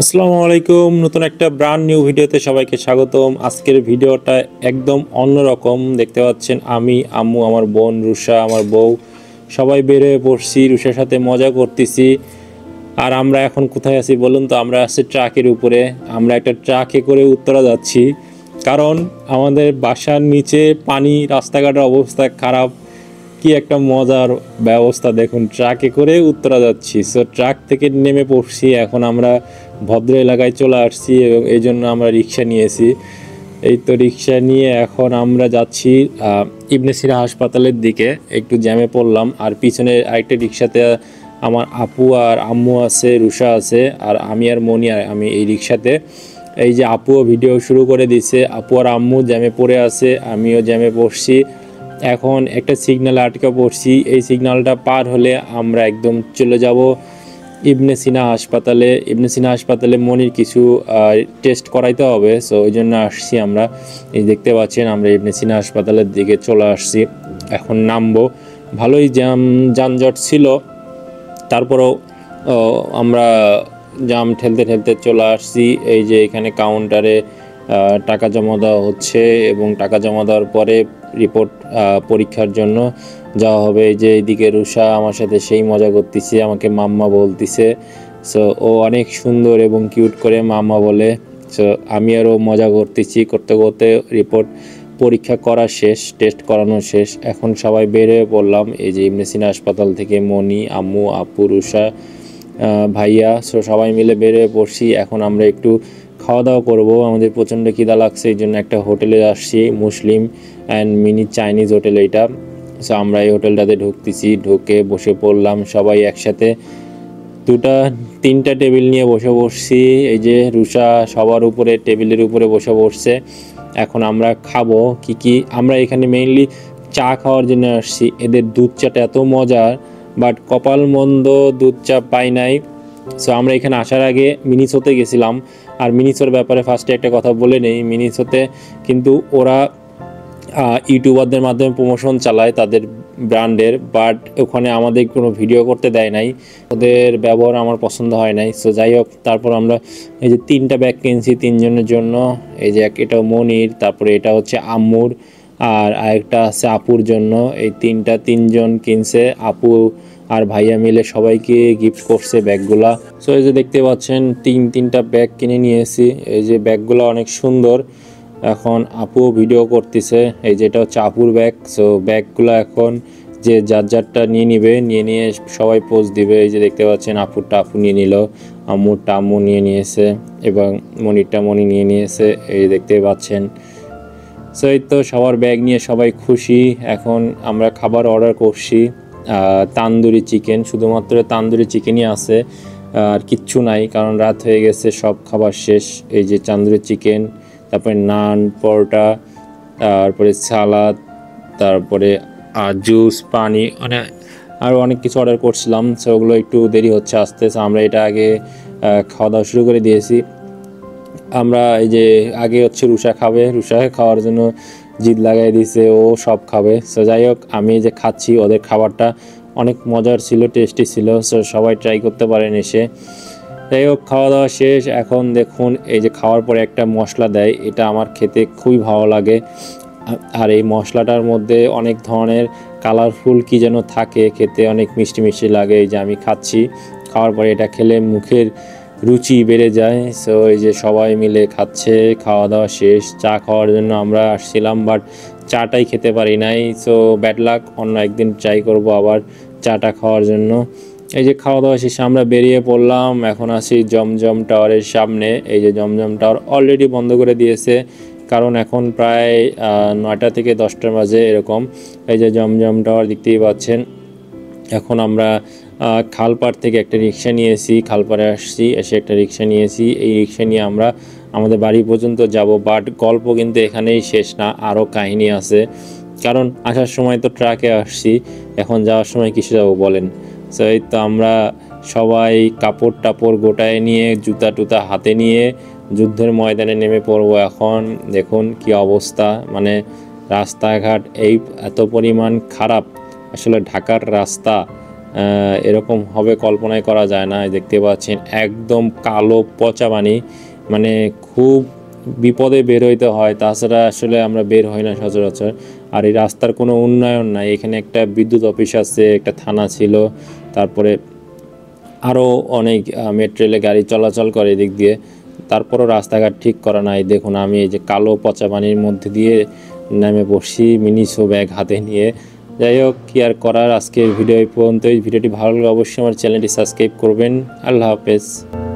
আসসালামু আলাইকুম। নতুন একটা ব্র্যান্ড নিউ ভিডিওতে সবাইকে স্বাগতম। আজকের ভিডিওটা একদম অন্যরকম। দেখতে পাচ্ছেন আমি, আম্মু, আমার বোন রুষা, আমার বউ সবাই বের হয়ে পড়ছি, রুষার সাথে মজা করতেছি। আর আমরা এখন কোথায় আছি বলুন তো? আমরা আছি ট্রাকের উপরে। আমরা একটা ট্রাকে করে উত্তরা যাচ্ছি, কারণ আমাদের বাসার নিচে পানি, রাস্তাঘাটের অবস্থা খারাপ। কি একটা মজার ব্যবস্থা দেখুন, ট্রাকে করে উত্তরা যাচ্ছি। সো ট্রাক থেকে নেমে পড়ছি, এখন আমরা ভদ্র এলাকায় চলে আসছি এবং এই জন্য আমরা রিক্সা নিয়েছি। এই তো রিক্সা নিয়ে এখন আমরা যাচ্ছি ইবনে সিনা হাসপাতালের দিকে। একটু জ্যামে পড়লাম, আর পিছনে আরেকটা রিক্সাতে আমার আপু আর আম্মু আছে, রুষা আছে, আর আমি আর মনি। আর আমি এই রিক্সাতে। এই যে আপুও ভিডিও শুরু করে দিছে, আপু আর আম্মু জ্যামে পড়ে আছে, আমিও জ্যামে পড়ছি। এখন একটা সিগন্যাল আটকে পড়ছি, এই সিগন্যালটা পার হলে আমরা একদম চলে যাব ইবনে সিনা হাসপাতালে। ইবনে সিনা হাসপাতালে মনির কিছু টেস্ট করাইতে হবে, সো ওই জন্য আসছি আমরা। এই দেখতে পাচ্ছেন আমরা ইবনে সিনা হাসপাতালের দিকে চলে আসছি। এখন নামবো। ভালোই যানজট ছিল, তারপরেও আমরা জাম ঠেলতে ঠেলতে চলে আসছি। এই যে এখানে কাউন্টারে টাকা জমা দেওয়া হচ্ছে, এবং টাকা জমা দেওয়ার পরে রিপোর্ট পরীক্ষার জন্য যাওয়া হবে। এই যে এইদিকে রুষা আমার সাথে সেই মজা করতেছে, আমাকে মাম্মা বলতেছে। সো ও অনেক সুন্দর এবং কিউট করে মাম্মা বলে। সো আমি আরও মজা করতেছি, করতে করতে রিপোর্ট পরীক্ষা করা শেষ, টেস্ট করানো শেষ। এখন সবাই বের হয়ে পড়লাম। এই যে ইবনে সিনা হাসপাতাল থেকে মনি, আম্মু, আপু, রুষা, ভাইয়া, সো সবাই মিলে বের হয়ে পড়ছি। এখন আমরা একটু খাওয়া দাওয়া করবো, আমাদের প্রচণ্ড খিদা লাগছে, এই জন্য একটা হোটেলে আসছি, Muslim and mini Chinese hotel এইটা। সো আমরা এই হোটেলটাতে ঢুকতেছি, ঢুকে বসে পড়লাম সবাই একসাথে। তিনটা টেবিল নিয়ে বসে পড়ছি। এই যে রুষা সবার উপরে টেবিলের উপরে বসে পড়ছে। এখন আমরা খাবো কি আমরা এখানে মেইনলি চা খাওয়ার জন্য আসছি। এদের দুধ চাটা এত মজার, বাট কপাল মন্দ দুধ চা পাই নাই। সো আমরা এখানে আসার আগে মিনিসোতে গেছিলাম, আর মিনিসোর ব্যাপারে ফার্স্টে একটা কথা বলে নেই। মিনিসোতে কিন্তু ওরা ইউটিউবারদের মাধ্যমে প্রমোশন চালায় তাদের ব্র্যান্ডের, বাট ওখানে আমাদের কোনো ভিডিও করতে দেয় নাই। ওদের ব্যবহার আমার পছন্দ হয় নাই। সো যাই হোক, তারপর আমরা এই যে 3টা ব্যাগ কিনছি 3জনের জন্য। এই যে এটা মনির, তারপরে এটা হচ্ছে আম্মুর, আর আরেকটা আছে আপুর জন্য। এই 3জন কিনছে, আপু আর ভাইয়া মিলে সবাইকে গিফট করছে ব্যাগগুলা। সো এই যে দেখতে পাচ্ছেন 3টা ব্যাগ কিনে নিয়েছি। এই যে ব্যাগগুলো অনেক সুন্দর। এখন আপু ভিডিও করতেছে। এই যে এটা হচ্ছে আপুর ব্যাগ। সো ব্যাগগুলো এখন যে যারটা নিয়ে নিয়ে সবাই পোজ দিবে। এই যে দেখতে পাচ্ছেন আপুরটা আপু নিয়ে নিল, আম্মুরটা আম্মু নিয়ে নিয়েছে, এবং মনিরটা মনি নিয়ে নিয়েছে। এই দেখতে পাচ্ছেন। সো এই তো সবার ব্যাগ নিয়ে সবাই খুশি। এখন আমরা খাবার অর্ডার করছি, তান্দুরি চিকেন, শুধুমাত্র তান্দুরি চিকেনই আছে, আর কিচ্ছু নাই, কারণ রাত হয়ে গেছে, সব খাবার শেষ। এই যে তান্দুরি চিকেন, তারপরে নান, পরোটা, তারপরে সালাদ, তারপরে জুস, পানি, মানে আরও অনেক কিছু অর্ডার করছিলাম। সো ওগুলো একটু দেরি হচ্ছে আসতে। সো আমরা এটা আগে খাওয়া দাওয়া শুরু করে দিয়েছি। আমরা এই যে আগে হচ্ছে রুষা খাবে, রুষা খাওয়ার জন্য জিদ লাগাই দিয়েছে, ও সব খাবে। সো যাই হোক, আমি যে খাচ্ছি, ওদের খাবারটা অনেক মজার ছিল, টেস্টি ছিল। সো সবাই ট্রাই করতে পারেন এসে। যাই হোক, খাওয়া দাওয়া শেষ। এখন দেখুন, এই যে খাওয়ার পরে একটা মশলা দেয়, এটা আমার খেতে খুবই ভালো লাগে। আর এই মশলাটার মধ্যে অনেক ধরনের কালারফুল কি যেন থাকে, খেতে অনেক মিষ্টি মিষ্টি লাগে। এই যে আমি খাচ্ছি, খাওয়ার পরে এটা খেলে মুখের রুচি বেড়ে যায়। সো এই যে সবাই মিলে খাচ্ছে, খাওয়া দাওয়া শেষ। চা খাওয়ার জন্য আমরা আসছিলাম, বাট চাটাই খেতে পারি নাই। সো ব্যাড লাক, অন্য একদিন ট্রাই করব আবার চাটা খাওয়ার জন্য। এই যে খাওয়া দাওয়া শেষে আমরা বেরিয়ে পড়লাম। এখন আসি জমজম টাওয়ারের সামনে। এই যে জমজম টাওয়ার অলরেডি বন্ধ করে দিয়েছে, কারণ এখন প্রায় 9টা থেকে 10টার মাঝে এরকম। এই যে জমজম টাওয়ার দেখতেই পাচ্ছেন। এখন আমরা খালপাড় থেকে একটা রিক্সা নিয়েছি, খালপাড়ে আসছি, এসে একটা রিক্সা নিয়েছি। এই রিক্সা নিয়ে আমরা আমাদের বাড়ি পর্যন্ত যাব। বাট গল্প কিন্তু এখানেই শেষ না, আরও কাহিনী আছে, কারণ আসার সময় তো ট্রাকে আসছি, এখন যাওয়ার সময় কিসে যাব বলেন? সো এই তো আমরা সবাই কাপড় টাপড় গোটায় নিয়ে, জুতা টুতা হাতে নিয়ে যুদ্ধের ময়দানে নেমে পড়বো। এখন দেখুন কি অবস্থা, মানে রাস্তাঘাট এত পরিমাণ খারাপ। আসলে ঢাকার রাস্তা এরকম হবে কল্পনাই করা যায় না। দেখতে পাচ্ছেন একদম কালো পচা পানি, মানে খুব বিপদে বের হইতে হয়, তাছাড়া আসলে আমরা বের হই না সচরাচর। আর এই রাস্তার কোনো উন্নয়ন নাই, এখানে একটা বিদ্যুৎ অফিস আছে, একটা থানা ছিল, তারপরে আরও অনেক মেট্রো রেলে গাড়ি চলাচল করে এদিক দিয়ে, তারপরও রাস্তাঘাট ঠিক করা নাই। দেখুন আমি এই যে কালো পচা পানির মধ্যে দিয়ে নেমে পড়ছি মিনি শো ব্যাগ হাতে নিয়ে। যাই হোক, কি আর করার, আজকের ভিডিও এই পর্যন্তই। ভিডিওটি ভালো লাগলে অবশ্যই আমার চ্যানেলটি সাবস্ক্রাইব করবেন। আল্লাহ হাফেজ।